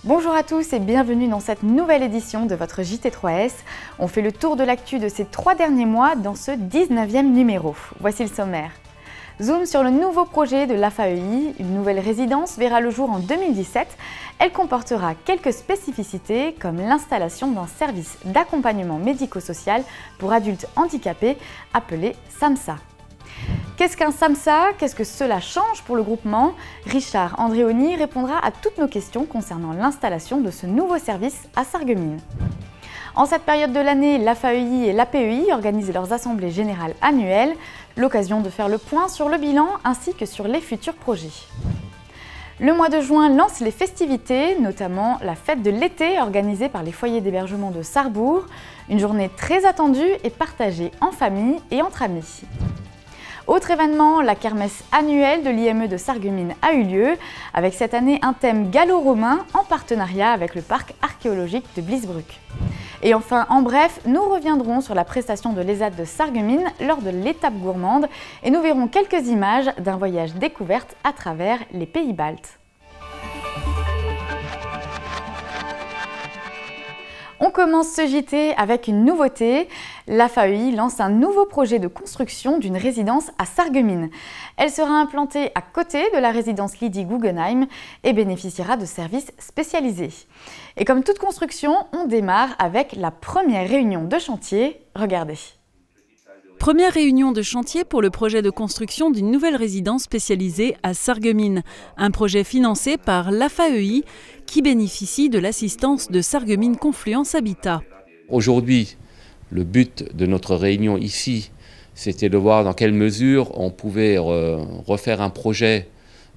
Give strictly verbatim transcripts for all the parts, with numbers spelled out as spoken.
Bonjour à tous et bienvenue dans cette nouvelle édition de votre J T trois S. On fait le tour de l'actu de ces trois derniers mois dans ce dix-neuvième numéro. Voici le sommaire. Zoom sur le nouveau projet de l'A F A E I. Une nouvelle résidence verra le jour en deux mille dix-sept. Elle comportera quelques spécificités comme l'installation d'un service d'accompagnement médico-social pour adultes handicapés appelé SAMSA. Qu'est-ce qu'un SAMSA? Qu'est-ce que cela change pour le groupement? Richard Andréoni répondra à toutes nos questions concernant l'installation de ce nouveau service à Sarreguemines. En cette période de l'année, l'A F A E I et l'A P E I organisent leurs assemblées générales annuelles, l'occasion de faire le point sur le bilan ainsi que sur les futurs projets. Le mois de juin lance les festivités, notamment la fête de l'été organisée par les foyers d'hébergement de Sarrebourg, une journée très attendue et partagée en famille et entre amis. Autre événement, la kermesse annuelle de l'I M E de Sarreguemines a eu lieu, avec cette année un thème gallo-romain en partenariat avec le parc archéologique de Bliesbruck. Et enfin, en bref, nous reviendrons sur la prestation de l'E S A D de Sarreguemines lors de l'étape gourmande et nous verrons quelques images d'un voyage découverte à travers les pays baltes. On commence ce J T avec une nouveauté. L'A F A E I lance un nouveau projet de construction d'une résidence à Sarreguemines. Elle sera implantée à côté de la résidence Lydie Guggenheim et bénéficiera de services spécialisés. Et comme toute construction, on démarre avec la première réunion de chantier. Regardez. Première réunion de chantier pour le projet de construction d'une nouvelle résidence spécialisée à Sarreguemines. Un projet financé par l'A F A E I qui bénéficie de l'assistance de Sarreguemines Confluence Habitat. Aujourd'hui, le but de notre réunion ici, c'était de voir dans quelle mesure on pouvait refaire un projet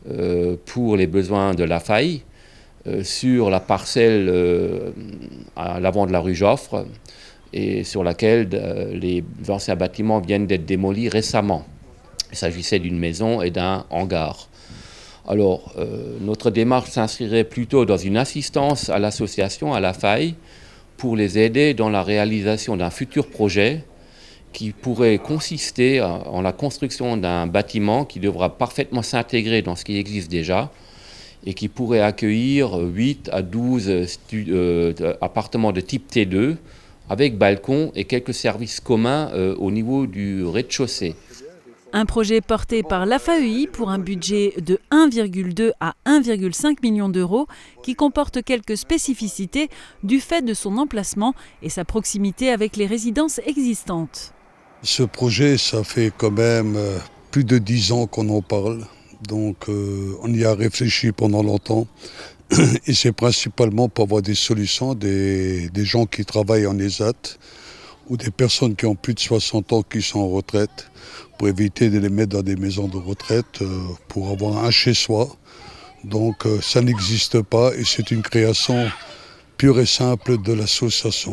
pour les besoins de l'A F A E I sur la parcelle à l'avant de la rue Joffre, et sur laquelle euh, les anciens bâtiments viennent d'être démolis récemment. Il s'agissait d'une maison et d'un hangar. Alors, euh, notre démarche s'inscrirait plutôt dans une assistance à l'association, à l'A F A E I, pour les aider dans la réalisation d'un futur projet qui pourrait consister en la construction d'un bâtiment qui devra parfaitement s'intégrer dans ce qui existe déjà et qui pourrait accueillir huit à douze euh, appartements de type T deux, avec balcon et quelques services communs euh, au niveau du rez-de-chaussée. Un projet porté par l'A F A E I pour un budget de un virgule deux à un virgule cinq million d'euros qui comporte quelques spécificités du fait de son emplacement et sa proximité avec les résidences existantes. Ce projet, ça fait quand même euh, plus de dix ans qu'on en parle, donc euh, on y a réfléchi pendant longtemps. Et c'est principalement pour avoir des solutions, des, des gens qui travaillent en E S A T ou des personnes qui ont plus de soixante ans qui sont en retraite, pour éviter de les mettre dans des maisons de retraite, euh, pour avoir un chez-soi. Donc euh, ça n'existe pas et c'est une création pure et simple de l'association.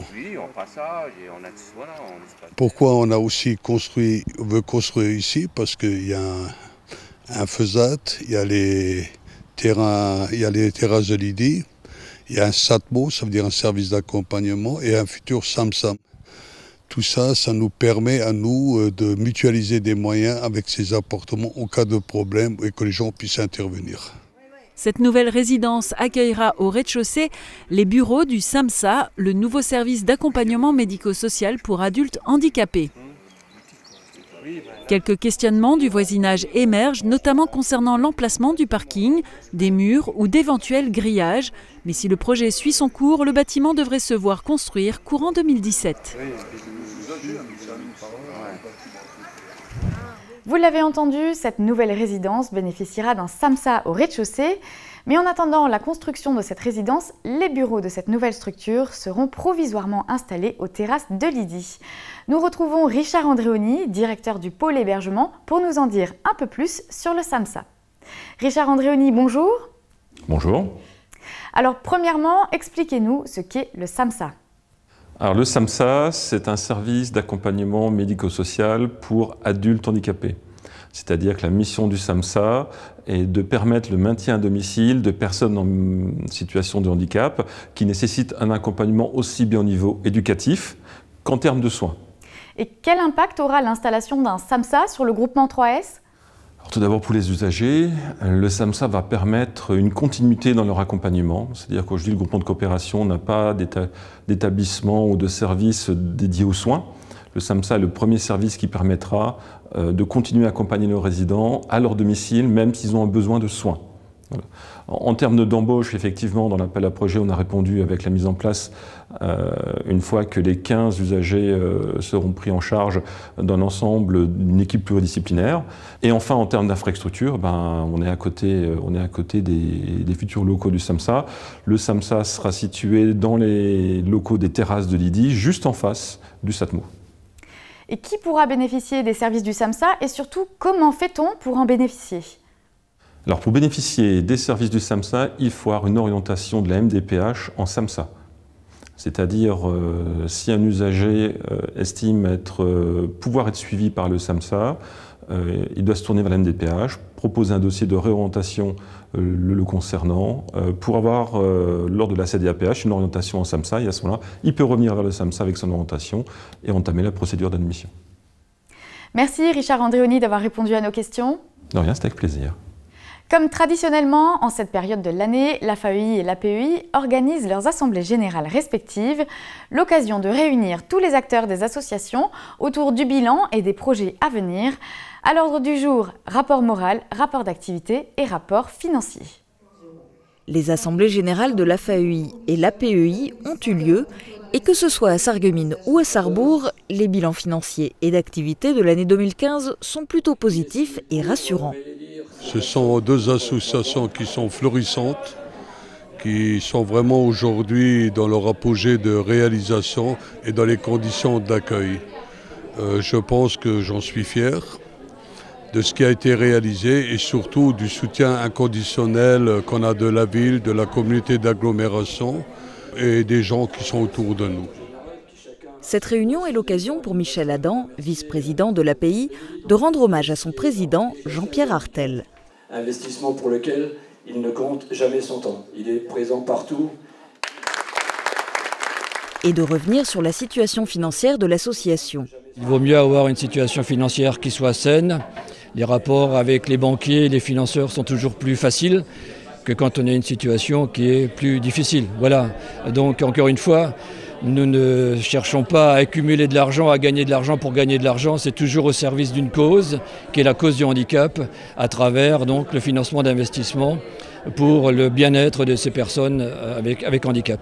Pourquoi on a aussi construit, on veut construire ici? Parce qu'il y a un, un FESAT, il y a les... Terrain, il y a les terrasses de Lydie, il y a un SATMO, ça veut dire un service d'accompagnement, et un futur SAMSA. Tout ça, ça nous permet à nous de mutualiser des moyens avec ces appartements au cas de problème et que les gens puissent intervenir. Cette nouvelle résidence accueillera au rez-de-chaussée les bureaux du SAMSA, le nouveau service d'accompagnement médico-social pour adultes handicapés. Quelques questionnements du voisinage émergent, notamment concernant l'emplacement du parking, des murs ou d'éventuels grillages. Mais si le projet suit son cours, le bâtiment devrait se voir construire courant deux mille dix-sept. Vous l'avez entendu, cette nouvelle résidence bénéficiera d'un SAMSA au rez-de-chaussée. Mais en attendant la construction de cette résidence, les bureaux de cette nouvelle structure seront provisoirement installés aux terrasses de Lydie. Nous retrouvons Richard Andréoni, directeur du pôle hébergement, pour nous en dire un peu plus sur le SAMSA. Richard Andréoni, bonjour. Bonjour. Alors premièrement, expliquez-nous ce qu'est le SAMSA. Alors le SAMSA, c'est un service d'accompagnement médico-social pour adultes handicapés. C'est-à-dire que la mission du SAMSA est de permettre le maintien à domicile de personnes en situation de handicap qui nécessitent un accompagnement aussi bien au niveau éducatif qu'en termes de soins. Et quel impact aura l'installation d'un SAMSA sur le groupement trois S ? Tout d'abord pour les usagers, le SAMSA va permettre une continuité dans leur accompagnement. C'est-à-dire qu'aujourd'hui, le groupement de coopération n'a pas d'établissement ou de service dédié aux soins. Le SAMSA est le premier service qui permettra de continuer à accompagner nos résidents à leur domicile, même s'ils ont un besoin de soins. Voilà. En termes d'embauche, effectivement, dans l'appel à projet, on a répondu avec la mise en place, euh, une fois que les quinze usagers euh, seront pris en charge d'un ensemble, d'une équipe pluridisciplinaire. Et enfin, en termes d'infrastructure, ben, on est à côté, on est à côté des, des futurs locaux du SAMSA. Le SAMSA sera situé dans les locaux des terrasses de l'I D I, juste en face du SATMO. Et qui pourra bénéficier des services du SAMSA et surtout, comment fait-on pour en bénéficier ? Alors pour bénéficier des services du SAMSA, il faut avoir une orientation de la M D P H en SAMSA. C'est-à-dire, euh, si un usager euh, estime être, euh, pouvoir être suivi par le SAMSA, euh, il doit se tourner vers la M D P H, proposer un dossier de réorientation euh, le, le concernant, euh, pour avoir, euh, lors de la C D A P H, une orientation en SAMSA, et à ce moment-là, il peut revenir vers le SAMSA avec son orientation et entamer la procédure d'admission. Merci Richard Andréoni d'avoir répondu à nos questions. De rien, c'était avec plaisir. Comme traditionnellement, en cette période de l'année, l'A F A E I et l'A P E I organisent leurs assemblées générales respectives, l'occasion de réunir tous les acteurs des associations autour du bilan et des projets à venir. À l'ordre du jour, rapport moral, rapport d'activité et rapport financier. Les assemblées générales de l'A F A E I et l'A P E I ont eu lieu, et que ce soit à Sarreguemines ou à Sarrebourg, les bilans financiers et d'activité de l'année deux mille quinze sont plutôt positifs et rassurants. Ce sont deux associations qui sont florissantes, qui sont vraiment aujourd'hui dans leur apogée de réalisation et dans les conditions d'accueil. Euh, je pense que j'en suis fier de ce qui a été réalisé et surtout du soutien inconditionnel qu'on a de la ville, de la communauté d'agglomération et des gens qui sont autour de nous. Cette réunion est l'occasion pour Michel Adam, vice-président de l'A P I, de rendre hommage à son président, Jean-Pierre Artel. Investissement pour lequel il ne compte jamais son temps. Il est présent partout. Et de revenir sur la situation financière de l'association. Il vaut mieux avoir une situation financière qui soit saine. Les rapports avec les banquiers et les financeurs sont toujours plus faciles que quand on a une situation qui est plus difficile. Voilà. Donc encore une fois, nous ne cherchons pas à accumuler de l'argent, à gagner de l'argent pour gagner de l'argent. C'est toujours au service d'une cause, qui est la cause du handicap, à travers donc le financement d'investissements pour le bien-être de ces personnes avec, avec handicap.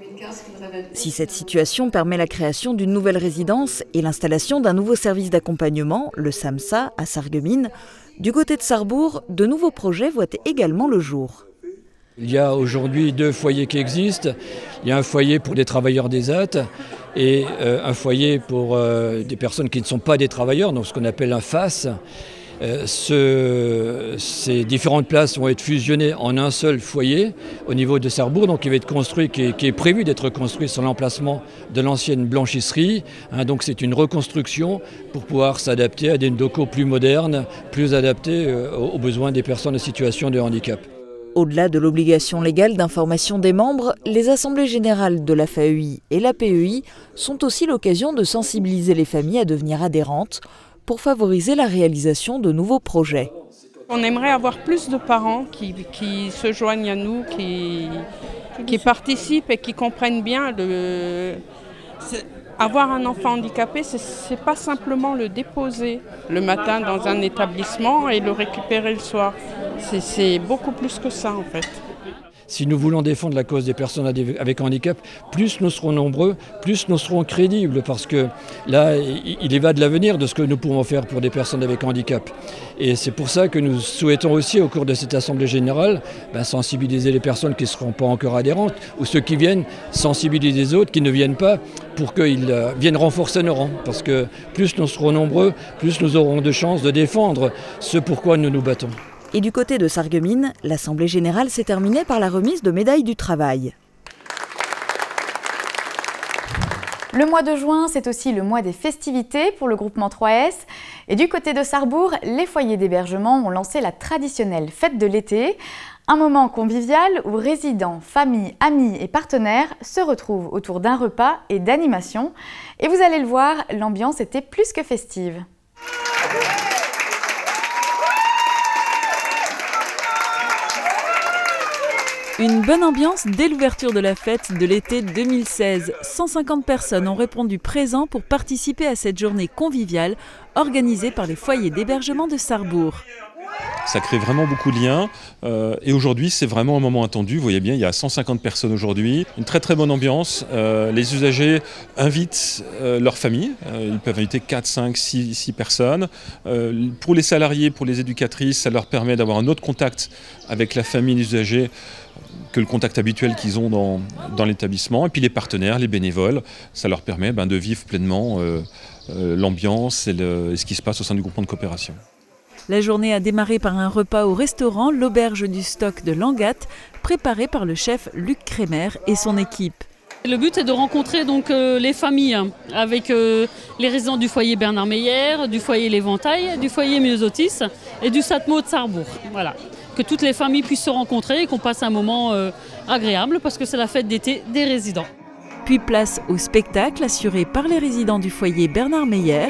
Si cette situation permet la création d'une nouvelle résidence et l'installation d'un nouveau service d'accompagnement, le SAMSA, à Sarreguemines, du côté de Sarrebourg, de nouveaux projets voient également le jour. Il y a aujourd'hui deux foyers qui existent. Il y a un foyer pour des travailleurs des A T et euh, un foyer pour euh, des personnes qui ne sont pas des travailleurs, donc ce qu'on appelle un F A S. Euh, ce, ces différentes places vont être fusionnées en un seul foyer au niveau de Sarrebourg, donc qui va être construit, qui est, qui est prévu d'être construit sur l'emplacement de l'ancienne blanchisserie. Hein, donc c'est une reconstruction pour pouvoir s'adapter à des locaux plus modernes, plus adaptés euh, aux besoins des personnes en situation de handicap. Au-delà de l'obligation légale d'information des membres, les assemblées générales de l'A F A E I et l'A P E I sont aussi l'occasion de sensibiliser les familles à devenir adhérentes pour favoriser la réalisation de nouveaux projets. On aimerait avoir plus de parents qui, qui se joignent à nous, qui, qui participent et qui comprennent bien le... Avoir un enfant handicapé, ce n'est pas simplement le déposer le matin dans un établissement et le récupérer le soir. C'est beaucoup plus que ça en fait. Si nous voulons défendre la cause des personnes avec handicap, plus nous serons nombreux, plus nous serons crédibles, parce que là, il y va de l'avenir de ce que nous pouvons faire pour des personnes avec handicap. Et c'est pour ça que nous souhaitons aussi, au cours de cette Assemblée générale, ben, sensibiliser les personnes qui ne seront pas encore adhérentes, ou ceux qui viennent, sensibiliser les autres qui ne viennent pas, pour qu'ils euh, viennent renforcer nos rangs. Parce que plus nous serons nombreux, plus nous aurons de chances de défendre ce pourquoi nous nous battons. Et du côté de Sarreguemines, l'Assemblée générale s'est terminée par la remise de médailles du travail. Le mois de juin, c'est aussi le mois des festivités pour le groupement trois S. Et du côté de Sarrebourg, les foyers d'hébergement ont lancé la traditionnelle fête de l'été. Un moment convivial où résidents, familles, amis et partenaires se retrouvent autour d'un repas et d'animations. Et vous allez le voir, l'ambiance était plus que festive. Une bonne ambiance dès l'ouverture de la fête de l'été deux mille seize. cent cinquante personnes ont répondu présent pour participer à cette journée conviviale organisée par les foyers d'hébergement de Sarrebourg. Ça crée vraiment beaucoup de liens euh, et aujourd'hui c'est vraiment un moment attendu. Vous voyez bien, il y a cent cinquante personnes aujourd'hui, une très très bonne ambiance. Euh, les usagers invitent euh, leur famille, euh, ils peuvent inviter quatre, cinq, six personnes. Euh, pour les salariés, pour les éducatrices, ça leur permet d'avoir un autre contact avec la famille des usagers que le contact habituel qu'ils ont dans, dans l'établissement. Et puis les partenaires, les bénévoles, ça leur permet ben, de vivre pleinement euh, euh, l'ambiance et, le, et ce qui se passe au sein du groupement de coopération. La journée a démarré par un repas au restaurant L'Auberge du Stock de Langat, préparé par le chef Luc Crémer et son équipe. Le but est de rencontrer donc euh, les familles avec euh, les résidents du foyer Bernard Meyer, du foyer L'Éventail, du foyer Myosotis et du Satmo de Sarrebourg. Voilà. Que toutes les familles puissent se rencontrer et qu'on passe un moment euh, agréable parce que c'est la fête d'été des résidents. Puis place au spectacle assuré par les résidents du foyer Bernard Meyer.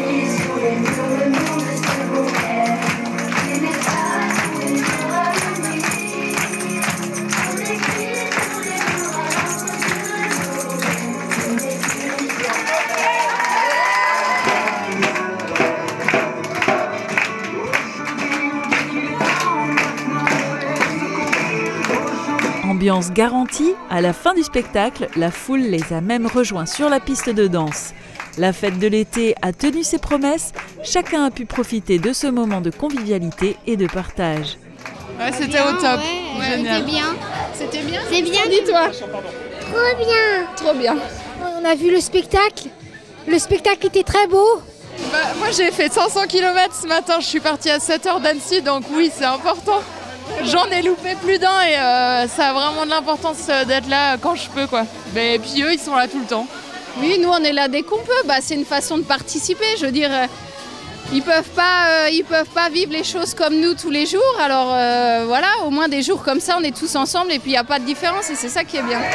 Ambiance garantie, à la fin du spectacle, la foule les a même rejoints sur la piste de danse. La fête de l'été a tenu ses promesses, chacun a pu profiter de ce moment de convivialité et de partage. Ouais, c'était au top. Ouais, Génial. C'était bien. C'était bien. C'est bien. Dis-toi. Trop bien. Trop bien. On a vu le spectacle. Le spectacle était très beau. Bah, moi j'ai fait cinq cents kilomètres ce matin, je suis partie à sept heures d'Annecy, donc oui c'est important. J'en ai loupé plus d'un et euh, ça a vraiment de l'importance d'être là quand je peux, quoi. Mais puis eux ils sont là tout le temps. Oui, nous on est là dès qu'on peut, bah, c'est une façon de participer, je veux dire, euh, ils peuvent pas, euh, ils peuvent pas vivre les choses comme nous tous les jours, alors euh, voilà, au moins des jours comme ça on est tous ensemble et puis il n'y a pas de différence et c'est ça qui est bien.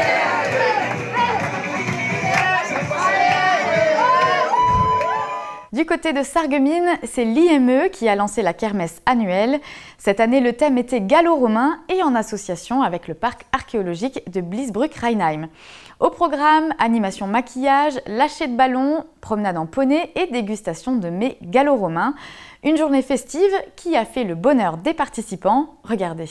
Du côté de Sarreguemines, c'est l'I M E qui a lancé la kermesse annuelle. Cette année, le thème était gallo-romain et en association avec le parc archéologique de Bliesbruck-Rheinheim. Au programme, animation maquillage, lâcher de ballons, promenade en poney et dégustation de mets gallo-romains. Une journée festive qui a fait le bonheur des participants. Regardez.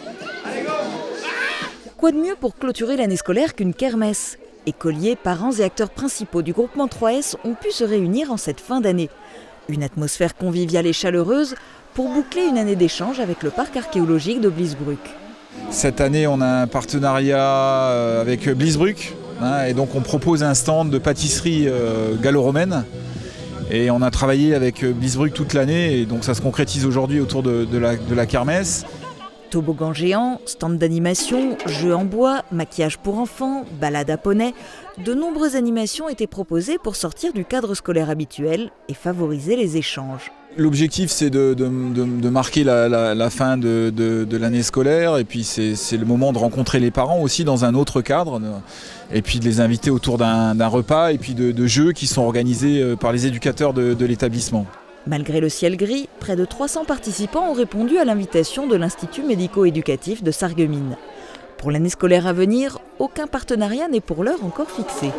Quoi de mieux pour clôturer l'année scolaire qu'une kermesse ? Écoliers, parents et acteurs principaux du groupement trois S ont pu se réunir en cette fin d'année. Une atmosphère conviviale et chaleureuse pour boucler une année d'échange avec le parc archéologique de Bliesbruck. Cette année, on a un partenariat avec Bliesbruck hein, et donc on propose un stand de pâtisserie euh, gallo-romaine. Et on a travaillé avec Bliesbruck toute l'année et donc ça se concrétise aujourd'hui autour de, de, la, de la kermesse. Toboggan géant, stand d'animation, jeux en bois, maquillage pour enfants, balade à poney, de nombreuses animations étaient proposées pour sortir du cadre scolaire habituel et favoriser les échanges. L'objectif c'est de, de, de, de marquer la, la, la fin de, de, de l'année scolaire et puis c'est le moment de rencontrer les parents aussi dans un autre cadre et puis de les inviter autour d'un repas et puis de, de jeux qui sont organisés par les éducateurs de, de l'établissement. Malgré le ciel gris, près de trois cents participants ont répondu à l'invitation de l'Institut médico-éducatif de Sarreguemines. Pour l'année scolaire à venir, aucun partenariat n'est pour l'heure encore fixé.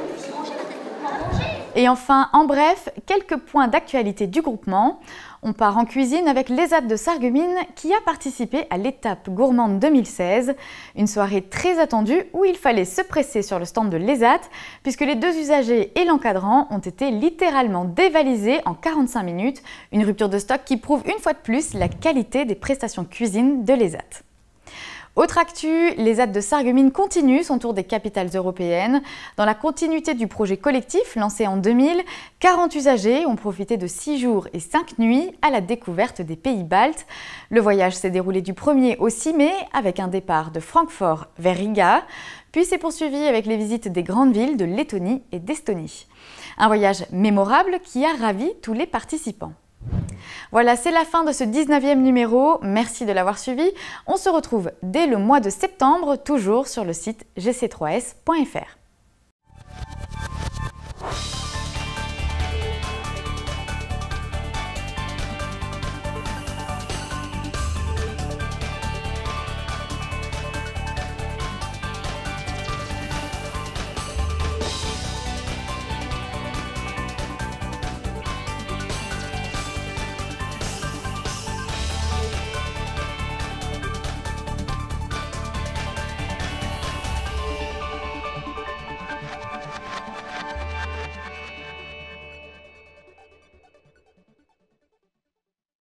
Et enfin, en bref, quelques points d'actualité du groupement. On part en cuisine avec l'E S A T de Sarreguemines qui a participé à l'étape gourmande deux mille seize. Une soirée très attendue où il fallait se presser sur le stand de l'E S A T puisque les deux usagers et l'encadrant ont été littéralement dévalisés en quarante-cinq minutes. Une rupture de stock qui prouve une fois de plus la qualité des prestations cuisine de l'E S A T. Autre actu, l'E S A T de Sarreguemines continue son tour des capitales européennes. Dans la continuité du projet collectif lancé en deux mille, quarante usagers ont profité de six jours et cinq nuits à la découverte des pays baltes. Le voyage s'est déroulé du premier au six mai avec un départ de Francfort vers Riga, puis s'est poursuivi avec les visites des grandes villes de Lettonie et d'Estonie. Un voyage mémorable qui a ravi tous les participants. Voilà, c'est la fin de ce dix-neuvième numéro. Merci de l'avoir suivi. On se retrouve dès le mois de septembre, toujours sur le site G C trois S point F R.